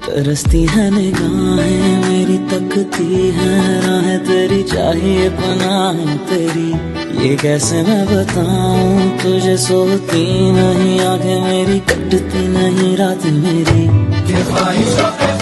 तरसती है निगाहें मेरी, तकती है राहें तेरी, चाहिए पनाह तेरी। ये कैसे मैं बताऊं तुझे, सोती नहीं आंखें मेरी, कटती नहीं रात मेरी।